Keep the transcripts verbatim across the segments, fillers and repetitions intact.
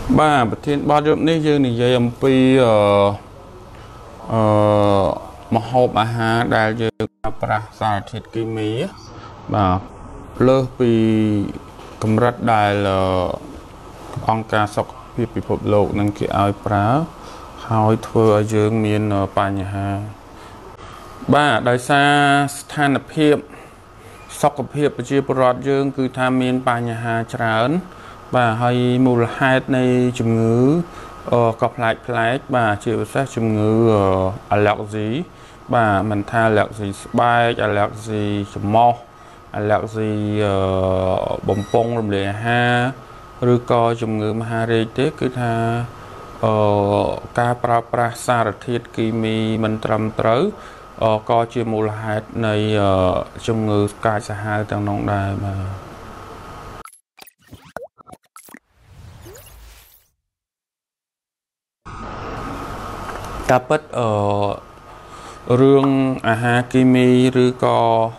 baประเทศบ้านเราเนี่ยยังนี่ยังปีเอ่อเอ่อมหอบอาหารได้ยังปราศาสตร์กิมีแบบเลิกปีกำรัดได้ละองค์การสกปรกพิภพโลกนั่นคือเอาปลาหอยเถื่อยังมีนปัญหาบ้าได้ซาสถานเพียบสกปรกประชีพรอดยังคือทำมีนปัญหาจรานbà hay mù hai này chủng ngữ cọp lại lại bà chịu sát chủng ngữ allergy bà mình tha allergy spike allergy chủng mo allergy bông bông làm lệ ha rồi co chủng ngữ mà ha rê tế cứ tha ca pra pra sa rật thiết kỳ mì mình trầm tới co chịu mù hai này chủng ngữ ca sa hai tăng nông đài mà ta bất ở rương à ha kimi rư co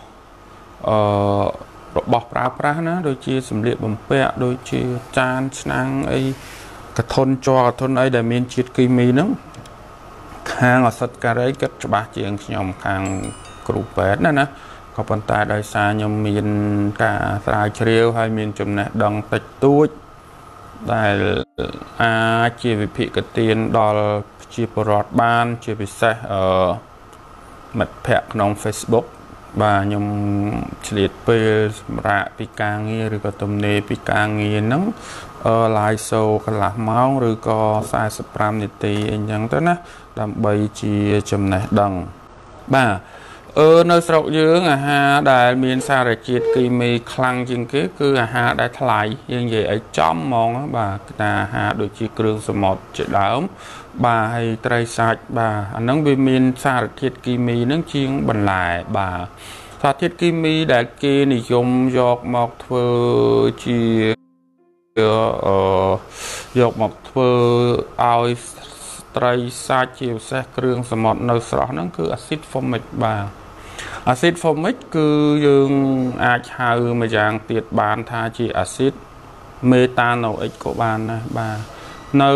bọc ra ra nó đôi chia sầm liệt bằng pẹ đôi chia chan năng ấy cái thôn cho thôn ấy để miền chiết kimi nó hàng ở sắt cà rấy kết ba chuyện nhom hàng cục bét nè nè có bàn tay đời xa nhom miền cả tài chiêu hay miền chùm này đằng tịch tuốt đại a chia về thị cái tiền đo chia bọt ban chia bị xe ở mặt pẹt nông Facebook và nhung liệt pe ra pi càng nghe rồi có tôm nê pi càng nghe nắng ở lại sâu cái lạc máu rồi có sai spam nhiệt tì anh chẳng tới nè làm bay chia chùm này đằng ba ở nơi sậu dưỡng à ha đại miền xa để chiết kỳ mì khăng chừng kế cứ à ha đại thay như vậy ở chóm mong á bà ta ha được chi kêu số một chuyện đảo bà hay trai sạch bà anh nắng về miền xa để chiết kỳ mì nắng chiên bần lại bà xa chiết kỳ mì đại kia thì dùng giọt mọc thơ chi ở giọt mọc thơ ao trai sạch chiều xe kêu số một nơi sọ nó cứ axit formic bà axit formic គឺយើងអាចហៅមួយយ៉ាងទៀតបានថាជាអាស៊ីតមេតាណូអិចក៏បានដែរបាទនៅ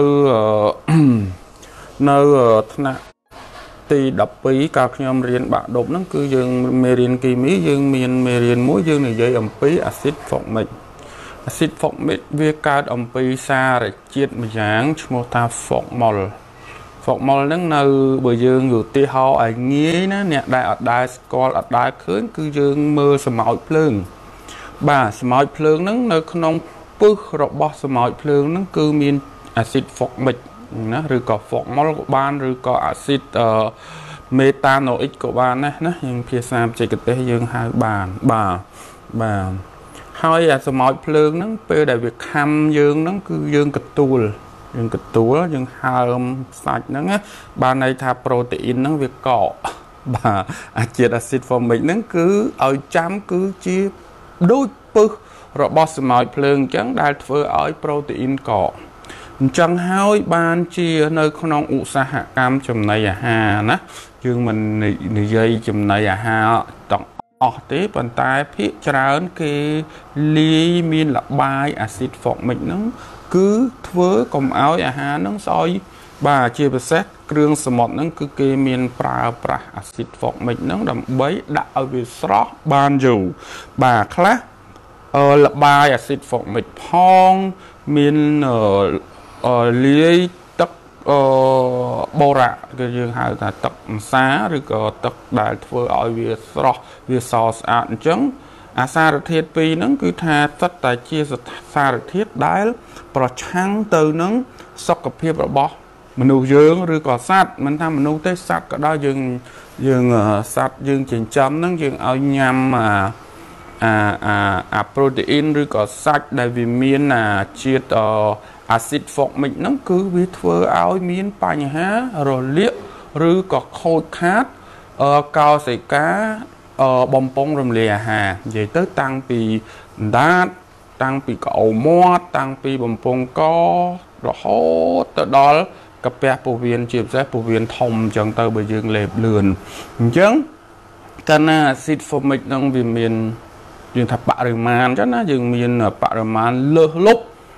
នៅថ្នាក់ទីដប់ពីរកាលខ្ញុំរៀនបាក់ឌុបហ្នឹងគឺយើងមេរៀនគីមីយើងមានមេរៀនមួយយើងនិយាយអំពីអាស៊ីត formic អាស៊ីត formic វាកើតអំពីសារជាតិមួយយ៉ាងឈ្មោះថា formol formol ហ្នឹងនៅបើយើងឧទាហរណ៍ឲ្យងាយណាអ្នកដែលអត់ដែរស្គាល់អត់ដែរឃើញគឺយើងមើលសម្ោចភ្លើងបាទសម្ោចភ្លើងហ្នឹងនៅក្នុងពឹសរបស់សម្ោចភ្លើងហ្នឹងគឺមានអាស៊ីត formic ណាឬក៏ formol ក៏បានឬក៏អាស៊ីតមេតាណូអិចក៏បានណាណាយើងភាសាបច្ចេកទេសយើងហៅបានបាទបាទហើយអាសម្ោចភ្លើងហ្នឹងពេលដែលវាខំយើងហ្នឹងគឺយើងកទួលយើងកទួលយើងហើមសាច់ហ្នឹងណាបានន័យថាប្រូតេអ៊ីនហ្នឹងវាកកបាទអាជាតិអាស៊ីត formic ហ្នឹងគឺឲ្យចាំគឺជាដូចពឹសរបស់សម្ោចភ្លើងអញ្ចឹងដែលធ្វើឲ្យប្រូតេអ៊ីនកកអញ្ចឹងហើយបានជានៅក្នុងឧស្សាហកម្មចំណីអាហារណាយើងមិននិយាយចំណីអាហារទាំងអស់ទេប៉ុន្តែភាគច្រើនគេលាយមានលបាយអាស៊ីត formic ហ្នឹងគឺធ្វើកុំឲ្យអាហារហ្នឹងស្អុយបាទជាពិសេសគ្រឿងសមុទ្រហ្នឹងគឺគេមានប្រើប្រាស់អាស៊ីត formic ហ្នឹងដើម្បីដាក់ឲ្យវាស្រស់បានយូរបាទខ្លះអឺលបាយអាស៊ីត formic ផងមានអឺលាយទឹកអឺបូរ៉ាគឺយើងហៅថាទឹកអង្សាឬក៏ទឹកដែលធ្វើឲ្យវាស្រស់វាសស្អាតអញ្ចឹងអាសារធាតុពីរហ្នឹងគឺថាសិតតែជាសារធាតុដែលប្រឆាំងទៅនឹងសុខភាពរបស់មនុស្សយើងឬក៏សត្វមិនថាមនុស្សទេសត្វក៏ដោយយើងយើងសត្វយើងចិញ្ចឹមហ្នឹងយើងឲ្យញ៉ាំអាអាអាអាប្រូតេអ៊ីនឬក៏សាច់ដែលវាមានអាជាតិអាស៊ីត formic ហ្នឹងគឺវាធ្វើឲ្យមានបញ្ហារលាកឬក៏ខូចខាតអឺកោសិកាអឺបំពង់រំលាយអាហារនិយាយទៅតាំងពីដាតតាំងពីក្អោមាត់តាំងពីបំពង់ករហូតទៅដល់កាពះពោះវៀនជាពិសេសពោះវៀនធំអញ្ចឹងទៅបើយើងលេបលឿនអញ្ចឹងកាលណាអាស៊ីត formic ហ្នឹងវាមានយើងថាបរិមាណអញ្ចឹងណាយើងមានបរិមាណលើសលប់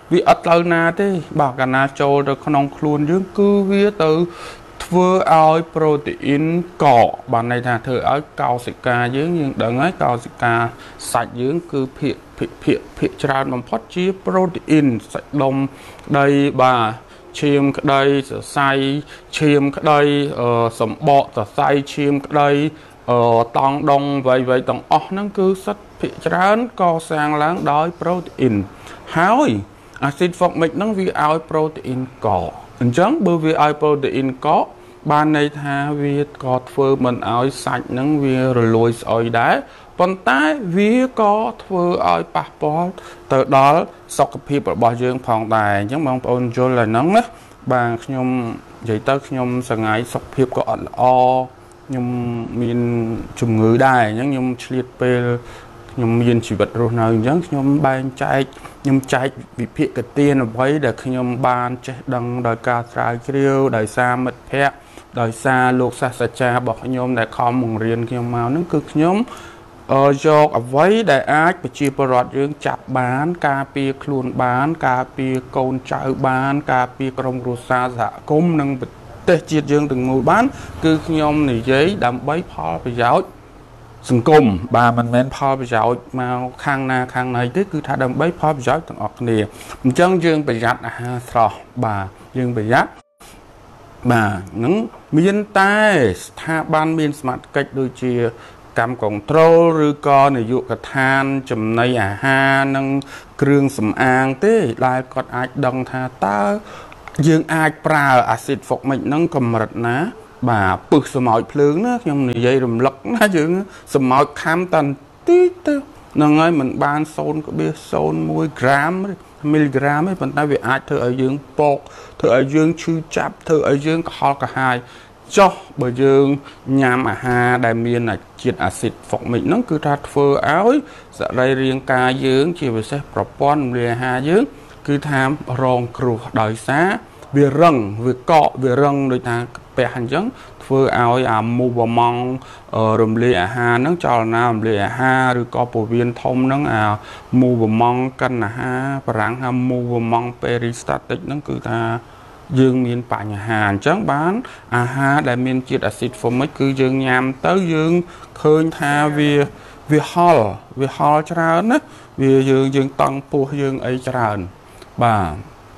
vì ắt lâu na thế bảo cả na cho được không luôn dương cứ vía từ vừa oi protein cỏ bản này là thử ở cao sĩ ca dưới nhưng đừng ấy cao sĩ ca sạch dưới cứ phiệt phiệt phiệt phiệt tràn bằng phát chia protein sạch đông đây bà chim cái đây say chim cái đây sầm bọ say chim cái đây tòng đông vậy vậy tòng óc nó cứ sạch phiệt tràn co sang láng đói protein hỏi acid formic nó vì oi protein cỏ chẳng bởi vì oi protein có ban này tha vì có thưa mình oi sạch nắng vì rồi lùi oi đá còn tại vì có thưa oi passport từ đó sọc phim ở bao dương phòng đài những mong ôn cho là nắng á bà nhung giấy tờ nhung sáng ngày sọc phim có ẩn o nhung miền chủng ngữ đài những nhung liệt pe nhung miền chỉ vật rồi nào những nhung ban chạy nhung chạy bị phiệt cái tiền ở vậy để nhung ban chạy đăng đời ca trái kêu đời xa mật phép đời xa luộc xa xa chaบอกញោមដែលខំបង្រៀនខ្ញុំមកហ្នឹងគឺខ្ញុំយកអ្វីដែលអាចប្រជាពលរដ្ឋយើងចាប់បានការពារខ្លួនបានការពារកូនចៅបានការពារក្រុមគ្រួសារសហគមន៍និងប្រទេសជាតិយើងទាំងមូលបានគឺខ្ញុំនិយាយដើម្បីផលប្រយោជន៍សង្គមបាទមិនមែនផលប្រយោជន៍មកខាងណាខាងណីទេគឺថាដើម្បីផលប្រយោជន៍ទាំងអស់គ្នាអញ្ចឹងយើងប្រយ័ត្នអាហារស្រស់បាទយើងប្រយ័ត្នបាទនឹងមានតែស្ថាប័នមានសមត្ថកិច្ចដូចជាកម្មគនត្រូលឬក៏នាយកដ្ឋានចំណីអាហារនិងគ្រឿងសម្អាងទេដែលគាត់អាចដឹងថាតើយើងអាចប្រើអាស៊ីតហ្វុកមិចហ្នឹងកម្រិតណាបាទពឹសសម្ោចភ្លើងណាខ្ញុំនិយាយរំលឹកណាយើងសម្ោចខំតាន់ទីទៅហ្នឹងហើយមិនបាន ศูนย์ ក្រាម មីលីក្រាមទេប៉ុន្តែវាអាចធ្វើឲ្យយើងពកធ្វើឲ្យយើងឈឺចាប់ធ្វើឲ្យយើងកុហកកាហាយចុះបើយើងញ៉ាំអាហារដែលមានជាតិអាស៊ីតហ្វុកមិចហ្នឹងគឺថាធ្វើឲ្យសរីរាង្គកាយយើងជាពិសេសប្រព័ន្ធរំលាយអាហារយើងគឺថារងគ្រោះដោយសារវារឹងវាកកវារឹងដូចថាពះអញ្ចឹងធ្វើឲ្យអាមូវម៉ង់រំលាយអាហារហ្នឹងចលនារំលាយអាហារឬក៏ពោះវៀនធំហ្នឹងអាមូវម៉ង់កិនអាហារបារាំងហៅមូវម៉ង់ពេរីស្តាទិកហ្នឹងគឺថាយើងមានបញ្ហាអញ្ចឹងបានអាហារដែលមានជាតិអាស៊ីតហ្វូមិកគឺយើងញ៉ាំទៅយើងឃើញថាវាវាហល់វាហល់ច្រើនណាវាយើងយើងតង់ពោះយើងអីច្រើនបាទ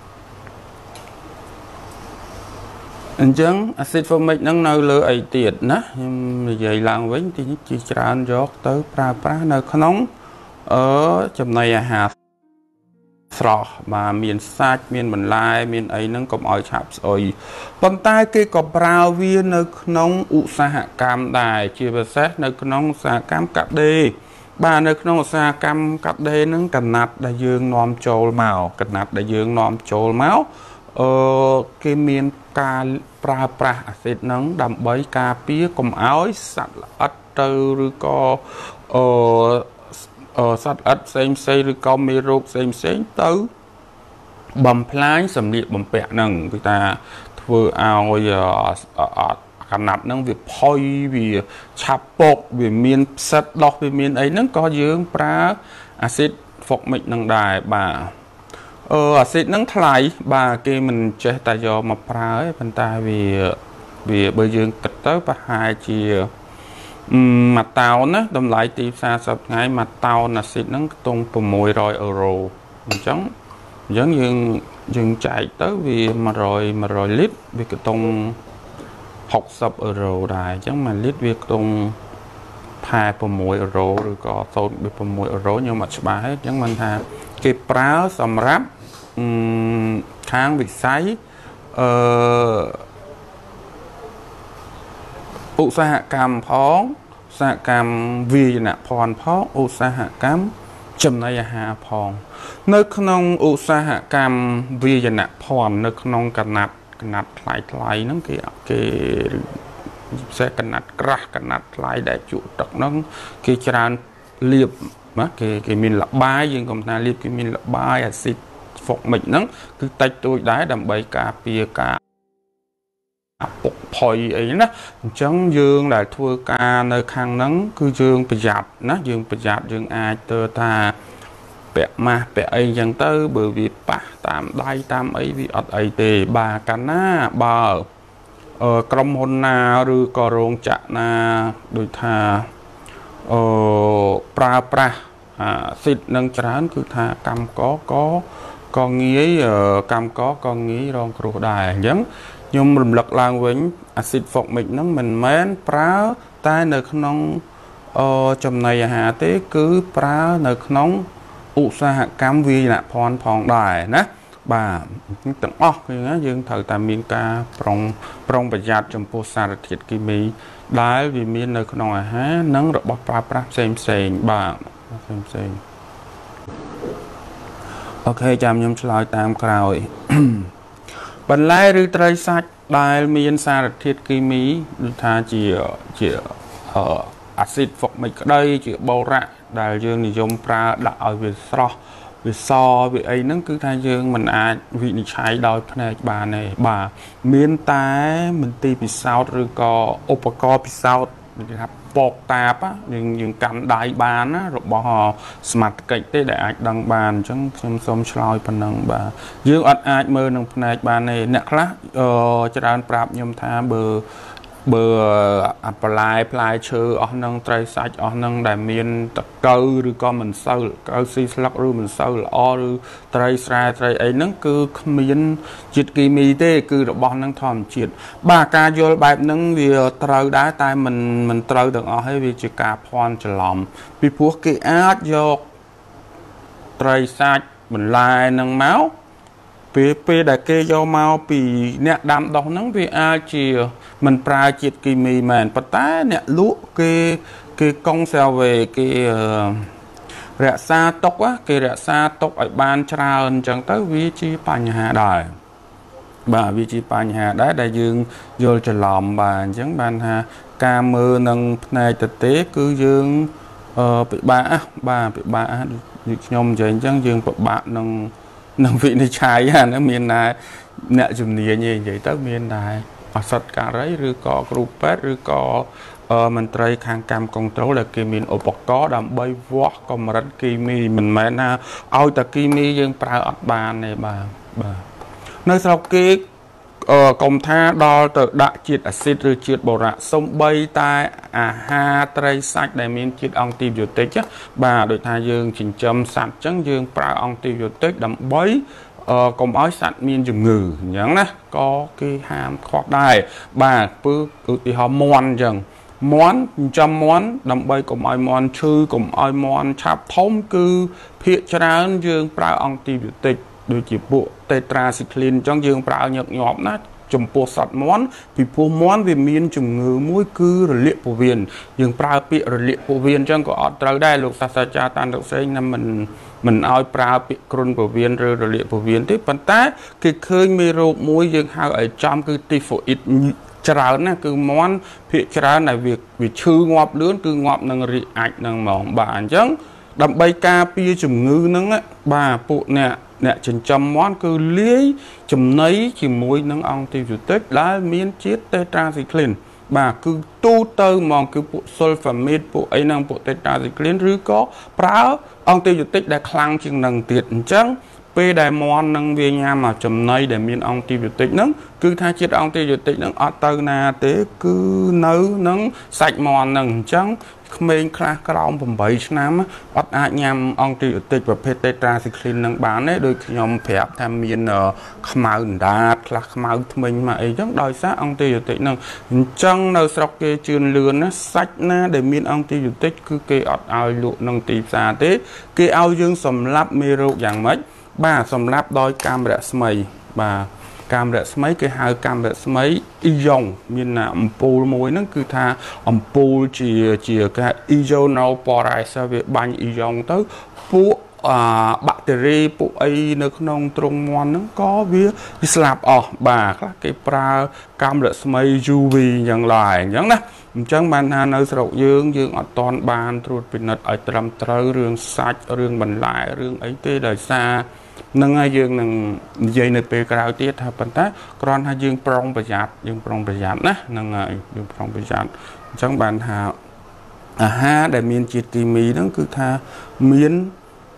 អញ្ចឹងអាស៊ីតហ្វូមិកហ្នឹងនៅលើអីទៀតណាខ្ញុំនិយាយឡើងវិញទីនេះជាច្រើនយកទៅប្រើប្រាស់នៅក្នុងអឺចំណីអាហារស្រស់បាទមានសាច់មានបន្លែមានអីហ្នឹងកុំឲ្យឆាប់ស្អុយប៉ុន្តែគេក៏ប្រើវានៅក្នុងឧស្សាហកម្មដែរជាពិសេសនៅក្នុងឧស្សាហកម្មកាត់ដេរបាទនៅក្នុងឧស្សាហកម្មកាត់ដេរហ្នឹងកណាត់ដែលយើងនាំចូលមកកណាត់ដែលយើងនាំចូលមកអឺគេមានការប្រើប្រាស់អាស៊ីតហ្នឹងដើម្បីការពារកុំឲ្យសត្វល្អិតទៅឬក៏អឺសត្វល្អិតផ្សេងផ្សេងឬក៏មេរោគផ្សេងផ្សេងទៅបំផ្លាញសម្លៀកបំពាក់ហ្នឹងគឺថាធ្វើឲ្យកណាត់ហ្នឹងវាផុយវាឆាប់ពកវាមានផ្សិតដោះវាមានអីហ្នឹងក៏យើងប្រើអាស៊ីតហ្វុកមិចហ្នឹងដែរបាទអឺអាស៊ីតហ្នឹងថ្លៃបាទគេមិនចេះតែយកមកប្រើទេប៉ុន្តែវាវាបើយើងគិតទៅប្រហែលជាមួយតោនណាតម្លៃទីផ្សារសប្តាហ៍ថ្ងៃមួយតោនអាស៊ីតហ្នឹងខ្ទង់sáu trămអឺរ៉ូអញ្ចឹងអញ្ចឹងយើងយើងចែកទៅវា100 100លីត្រវាខ្ទង់60អឺរ៉ូដែរអញ្ចឹងមួយលីត្រវាខ្ទង់ផែ6អឺរ៉ូឬក៏ศูนย์ 6អឺរ៉ូខ្ញុំអត់ច្បាស់ទេអញ្ចឹងមិនថាគេប្រើសម្រាប់ខាងវិស័យអឺឧស្សាហកម្មផងឧស្សាហកម្មវាយនភ័ណ្ឌផងឧស្សាហកម្មចំណីអាហារផងនៅក្នុងឧស្សាហកម្មវាយនភ័ណ្ឌនៅក្នុងកណាត់កណាត់ថ្លៃថ្លៃហ្នឹងគេគេផ្សេងកណាត់ក្រាស់កណាត់ថ្លៃដែលជក់ទឹកហ្នឹងគេច្រើនលាបណាគេគេមានលបាយយើងកុំថាលាបគេមានលបាយអាស៊ីតហ្វុកមិចហ្នឹងគឺតិចតួចដែរដើម្បីការពារការពុកផុយអីណាអញ្ចឹងយើងដែលធ្វើការនៅខាងហ្នឹងគឺយើងប្រយ័ត្នណាយើងប្រយ័ត្នយើងអាចទៅថា bẹ mà bẹ ấy chẳng tới bởi vì ba tam đai tam ấy vì ọt ấy tê bà cả ná bà ờ cầm hôn na rư cò rong chạ na đôi thà ờ pra pra à xịt nâng trán cứ thà cầm có có con nghĩ ờ cầm có con nghĩ rong cột đài giống nhưng mình lật lang với axit phọc mình nó mình mến pra tai nợ nông ờ trong này hà tế cứ pra nợ nông ụ sa cam vi là phòn phòn đài nè bà từng óc thì nó dương thời ta miên ca prong prong bạch giặt trong po sa thiệt kỳ mỹ đái vì miên nợ nông à há nắng rồi bọc pra pra xem xem bà xem xem ok chăm nhâm slide tam rồi bản lai rư trai sạch đài miên sa thiệt kỳ mỹ tha chỉ chỉ ở axit phọc mình đây chỉ bầu ra đại dương thì dùng pra đã ở về so về so về ấy nó cứ thay dương mình ai vị này trái đôi này bà này bà miên tái mình ti bị sao rồi có opaco bị sao mình gặp bọc tạp á nhưng những cắn đại bàn á rồi bỏ họ smart cạnh thế để ai đăng bàn chẳng xem xong slide phần năng bà dương ăn ai mơ năng này bà này nè khác ờ cho đàn prap nhom tha bờ bờ apply apply chơi ở năng trai sạch ở năng đại miền tập câu rồi con mình sâu câu xí lắc rồi mình sâu là o rồi trai sai trai ấy nó cứ miền chiết kỳ mì tê cứ được bọn năng thòm chiết ba ca vô bài năng vì trâu đá tay mình mình trâu được ở hay vì chỉ cả phòn chỉ lòng vì phúc cái át vô trai sạch mình lại năng máu vì vì đại kê vô mau vì nè đam đó nắng vì ai chỉ mình pra chiết kỳ mì mền bắt tá nè lúa cái cái công xeo về cái rạ xa tốc á cái rạ xa tốc ở ban trào chẳng tới vị trí bàn nhà đời bà vị trí bàn nhà đấy đại dương vô trở lòng bà chẳng ban ha ca mơ nâng này thực tế cứ dương ờ bị ba ba bị ba nhom vậy chẳng dương bạn nâng nâng vị này trái à nó miền này nè chùm nia như vậy tới miền này ở sạch cả đấy rồi có groupet rồi có mình trai khang cam control là kim miền ốp có đầm bay vót còn mà đánh kim mi mình mẹ na ao ta kim mi dương prao ở bàn này bà bà nơi sau kia công tha đo từ đại chiết axit rồi chiết bổ rạ sông bay tai à ha trai sạch đại miền chiết antibiotic á bà đội tha dương chỉnh châm sạch trắng dương prao antibiotic đầm bay ờ còn ói sạch miên dùng ngừ nhắn nè có cái hàm khoác đài bà cứ thì họ mòn chẳng món trăm món đầm bay cùng ai món chư cùng ai món chạp thông cư phía trán dương prao antibiotic đôi chỉ bộ tetracycline trong dương prao nhật nhọp nát chùm po sạch món vì po món về miên chùm ngừ mũi cư rồi liệt po viên dương prao bị rồi liệt po viên trong có ở trời đây lục sa sa cha tan được xây năm mình mình ao prao bị cồn po viên rồi rồi liệt po viên tiếp phần tá cái khơi mê rô mũi dương hao ở trong cứ typhoid trào nè cứ món phía trào này việc việc chư ngọt lớn cứ ngọt năng rị ảnh năng mỏng bạn chẳng đầm bay ca pia chùm ngư nâng á bà phụ nè nè chừng trăm món cứ lấy chùm nấy chỉ muối nâng ong tiêu chủ tích lá miên chiết tetracycline bà cứ tu tơ mong cứ bộ sulfamide bộ ấy năng bộ tetracycline rứ có práo ong tiêu chủ tích đã khăn chừng năng tiệt chẳng p đại món năng về nhà mà chùm nấy để miên ong tiêu chủ tích nâng cứ thay chiết ong tiêu chủ tích nâng ở tơ na tế cứ nấu nâng sạch món nâng chẳng mình khai cao bầm bảy năm bắt ai nhằm ông tiêu tịch và tetracycline năng bán đấy đôi khi nhóm phép tham miên ở màu đá là màu mình mà ấy chẳng đòi sát ông tiêu tịch năng chẳng nơi sau kia chuyên lươn nó sách na để miên ông tiêu tịch cứ kê ọt ao lụa năng tìm xa thế kê ao dương sầm lắp mê rô dạng mấy ba sầm lắp đôi camera smay bà camera mấy cái hai camera mấy ion miền nào ampul môi nó cứ tha ampul chỉ chỉ cái ionoporize về bánh ion tới phụ à bacteria phụ ấy nó không trong ngon nó có vía slap ở bà cái pra camera mấy uvอย่างlạiอย่างđó chẳng bàn hà nơi sầu dương dương ở toàn bàn truột bình nật ở trầm trơ rương sạch rương bình lại rương ấy tê đời xa nâng ai dương nâng dây nơi pe cao tiết ha phần tá còn hai dương prong bạch giặt dương prong bạch giặt nè nâng ai dương prong bạch giặt chẳng bàn hà à ha để miên chiết kỳ mì nó cứ tha miên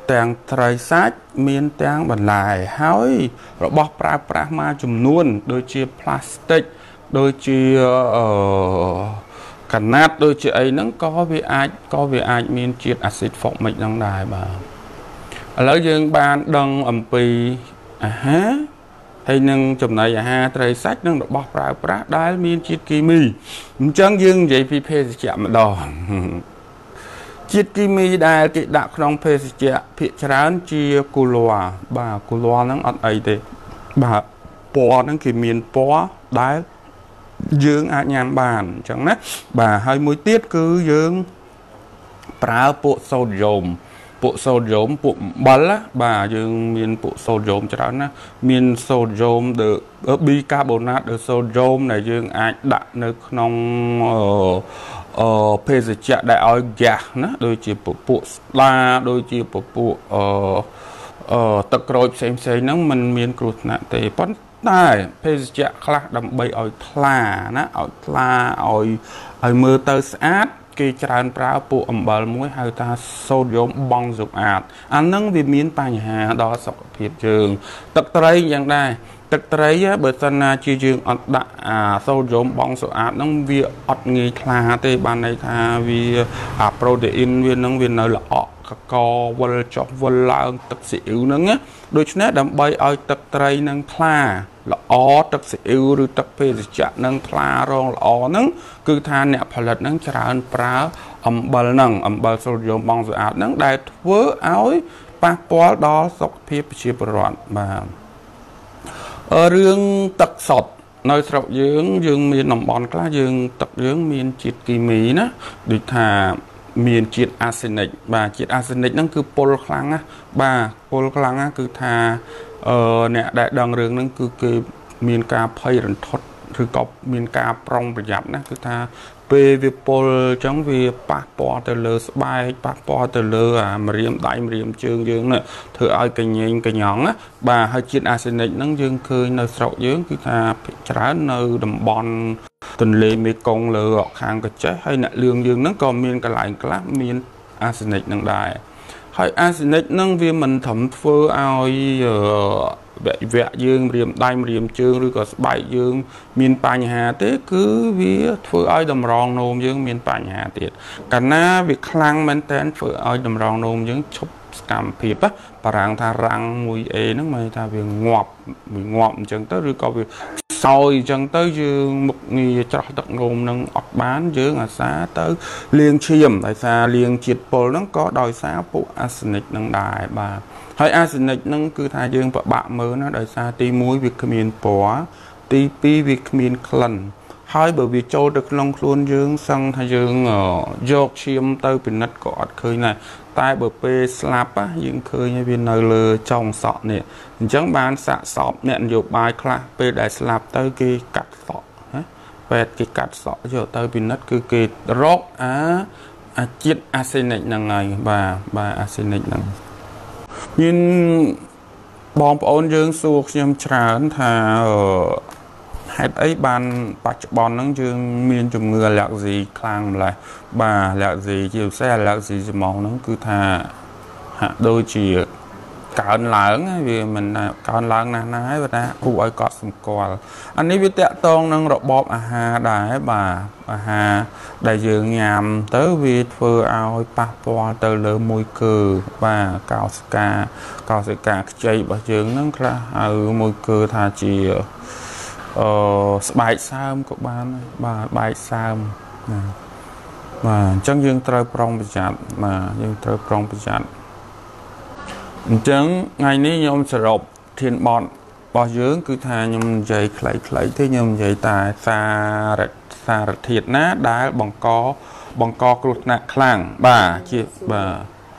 ទាំងត្រីសាច់មានទាំងបន្លែហើយរបស់ប្រើប្រាស់មួយចំនួនដូចជា plastic ដូចជាអឺកណាត់ដូចជាអីហ្នឹងក៏វាអាចក៏វាអាចមានជាតិ acid formic ហ្នឹងដែរបាទឥឡូវយើងបានដឹងអំពីអាហារហើយនឹងចំណីអាហារត្រីសាច់និងរបស់ប្រើប្រាស់ដែលមានជាតិគីមីអញ្ចឹងយើងនិយាយពីភេសជ្ជៈម្ដងជាតិគីមីដែលគេដាក់ក្នុងភេសជ្ជៈភាគច្រើនជាគូឡាបាទគូឡាហ្នឹងអត់អីទេបាទពណ៌ហ្នឹងគេមានពណ៌ដែលយើងអាចញ៉ាំបានអញ្ចឹងណាបាទហើយមួយទៀតគឺយើងប្រើពួកសូដ្យូមពួកសូដ្យូមពួកអំបិលបាទយើងមានពួកសូដ្យូមច្រើនណាមានសូដ្យូមដឺប៊ីកាបូណាតឬសូដ្យូមដែលយើងអាចដាក់នៅក្នុងអឺភេសជ្ជៈដែលឲ្យហ្គាសណាដូចជាពពួកស្ដាដូចជាពពួកអឺអឺទឹកក្រូចផ្សេងផ្សេងហ្នឹងมันមានគ្រោះថ្នាក់ទេប៉ុន្តែភេសជ្ជៈខ្លះដើម្បីឲ្យថ្លាណាឲ្យថ្លាឲ្យឲ្យមើលទៅស្អាតគេច្រើនប្រើពួកអំបិលមួយហៅថាសូដ្យូមបង់ស៊ូអាតអាហ្នឹងវាមានបញ្ហាដល់សុខភាពយើងទឹកត្រីយ៉ាងដែរទឹកត្រីបើសិនណាជាយើងអត់ដាក់អាសូដ្យូមបង់ស៊ូអាតហ្នឹងវាអត់ងាយថ្លាទេបានន័យថាវាអាប្រូតេអ៊ីនវាហ្នឹងវានៅល្អក់កកវិលចុះវិលឡើងទឹកស៊ីអ៊ីវហ្នឹងណាដូច្នេះដើម្បីឲ្យទឹកត្រីហ្នឹងថ្លាល្អទឹកស៊ីអ៊ីវឬទឹកភេសជ្ជៈហ្នឹងថ្លារងល្អហ្នឹងគឺថាអ្នកផលិតហ្នឹងច្រើនប្រើអំបិលហ្នឹងអំបិលសូដ្យូមបង់ស៊ូអាតហ្នឹងដែលធ្វើឲ្យប៉ះពាល់ដល់សុខភាពប្រជាពលរដ្ឋបាទរឿងទឹកសុទ្ធនៅស្រុកយើងយើងមានតំបន់ខ្លះយើងទឹកយើងមានជាតិគីមីណាដូចថាមានជាតិអាសេនិកបាទជាតិអាសេនិកហ្នឹងគឺពុលខ្លាំងណាបាទពុលខ្លាំងណាគឺថាអឺអ្នកដែលដឹងរឿងហ្នឹងគឺគេមានការភ័យរន្ធត់ឬក៏មានការប្រុងប្រយ័ត្នណាគឺថាពេលវាពុលអញ្ចឹងវាប៉ះពាល់ទៅលើស្បែកប៉ះពាល់ទៅលើអាម្រាមដៃម្រាមជើងយើងនេះធ្វើឲ្យកញែងកញ្ញងណាបាទហើយជាតិអាសេនិកហ្នឹងយើងឃើញនៅស្រុកយើងគឺថាច្រើននៅតំបន់ទន្លេមេគង្គលើខាងកញ្ចេះហើយអ្នកលឿងយើងហ្នឹងក៏មានកន្លែងខ្លះមានអាសេនិកហ្នឹងដែរហើយអាសេនិកហ្នឹងវាមិនត្រឹមធ្វើឲ្យវៈវៈយើងម្រាមដៃម្រាមជើងឬក៏ស្បែកយើងមានបញ្ហាទេគឺវាធ្វើឲ្យតម្រងនោមយើងមានបញ្ហាទៀតកាលណាវាខ្លាំងមែនតើធ្វើឲ្យតម្រងនោមយើងឈប់សកម្មភាពបារាំងថារាំងមួយ A ហ្នឹងหมายថាវាងាប់វាងាប់អញ្ចឹងទៅឬក៏វាសោយអញ្ចឹងទៅយើងមុខងារច្រោះទឹកនោមនឹងអត់បានយើងអាសាទៅលាងឈាមដោយសារលាងជាតិពុលហ្នឹងក៏ដោយសារពួកអាសេនិកហ្នឹងដែរបាទហើយអាសេនិកហ្នឹងគឺថាយើងពិបាកមើលណាដោយសារទីមួយវាគ្មានពណ៌ទីពីរវាគ្មានក្លិនហើយបើវាចូលទៅក្នុងខ្លួនយើងសឹងថាយើងយកឈាមទៅពិនិត្យក៏អត់ឃើញដែរតែបើពេលស្លាប់យើងឃើញវានៅលើចុងសក់នេះអញ្ចឹងបានសាកសពអ្នកនយោបាយខ្លះពេលដែលស្លាប់ទៅគេកាត់សក់ណាពេទ្យគេកាត់សក់យកទៅពិនិត្យគឺគេរកអាអាជាតិអាសេនិកហ្នឹងហើយបាទបាទអាសេនិកហ្នឹងមានបងប្អូនយើងសួរខ្ញុំច្រើនថាហេតុអីបានបច្ចុប្បន្នហ្នឹងយើងមានជំងឺអាឡែកស៊ីខ្លាំងម្ល៉េះបាទអាឡែកស៊ីជាពិសេសអាឡែកស៊ីស្មងហ្នឹងគឺថាហាក់ដូចជាកើនឡើងវាមិនកើនឡើងណាស់ណាស់ហើយបើថាគួរឲ្យកត់សម្គាល់អានេះវាតាក់ទងនឹងរបបអាហារដែរបាទអាហារដែលយើងញ៉ាំទៅវាធ្វើឲ្យប៉ះពាល់ទៅលើមួយគឺបាទកោសិកាកោសិកាខ្ចីរបស់យើងហ្នឹងខ្លះហើយមួយគឺថាជាអឺស្បែកសើមក៏បានបាទបែកសើមណាបាទអញ្ចឹងយើងត្រូវប្រុងប្រយ័ត្នបាទយើងត្រូវប្រុងប្រយ័ត្នអញ្ចឹងថ្ងៃនេះខ្ញុំសរុបធានបទរបស់យើងគឺថាខ្ញុំនិយាយខ្លីៗទេខ្ញុំនិយាយតែសារសារធាតុណាដែលបង្កបង្កគ្រោះថ្នាក់ខ្លាំងបាទជាបាទ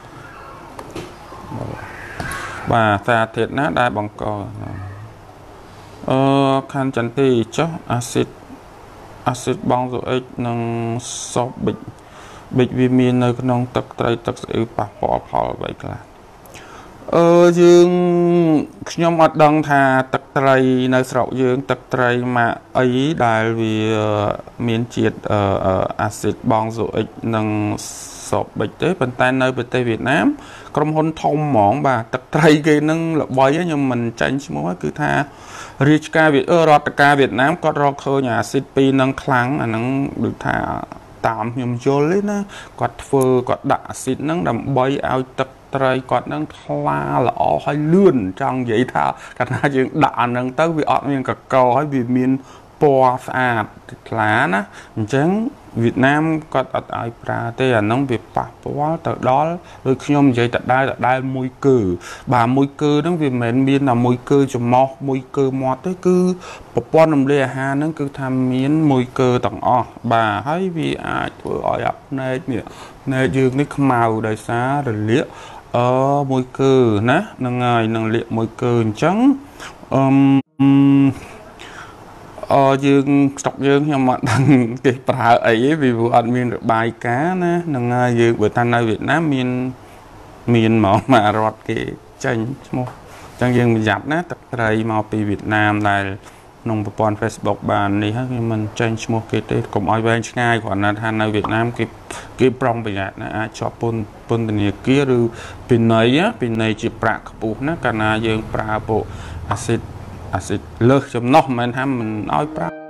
បាទសារធាតុណាដែលបង្កអឺខានចន្ទីចុះអាស៊ីតអាស៊ីតបង់ស៊ូអិកនិងសូប៊ិកប៊ិកវាមាននៅក្នុងទឹកត្រីទឹកស្អ៊ីវប៉ះពាល់ផលអ្វីខ្លះ Ờ dương nhóm hoạt động thà tật tray nơi sọc dương tật tray mà ấy đại vì miền triệt acid bong rồi nâng sọp bệnh tế bên tay nơi bên tây Việt Nam còn hôn thông mỏng bà tật tray kia nâng là bấy nhưng mình tránh mua cứ tha Richka Việt ơ Rotaka Việt Nam có ro khơi nhà acid pi nâng kháng là nâng được thà tạm nhầm vô lý nó quạt phơ quạt đạ acid nâng đầm bấy ao tật tray quạt nâng khla là ó hay lươn trong vậy thà cả hai chuyện đạ nâng tới vì ọt miền cả cầu hay vì miền po sạch lá ná chẳng Việt Nam có ở ai pra tê là nông việc bạc quá từ đó rồi khi nhom vậy tại đây tại đây mùi cừ bà mùi cừ nó vì mền miền là mùi cừ cho mò mùi cừ mò tới cứ một con nằm lìa ha nó cứ tham miến mùi cừ tầng o bà thấy vì ai vừa ở ấp này nè này dương cái màu đời xa rồi liệt ở mùi cừ ná nâng ngày nâng liệt mùi cừ trắng um, ờ dương sọc dương nhưng mà thằng cái bà ấy vì vụ ăn miên được bài cá nè nâng dương bữa ta nơi Việt Nam miên miên mà mà rót cái tranh mua chẳng dương mình dập nè tập đây màពី Việt Nam này nông bộ phận Facebook bàn này hết mình tranh mua cái tết cùng ai bên ngay còn là than nơi Việt Nam cái cái prong bây giờ nè cho pun pun từ nhà kia rồi pin này á pin này chỉ bạc bù nè cả na dương pra bộ acid acid lơ chấm nóc mình ham mình nói pra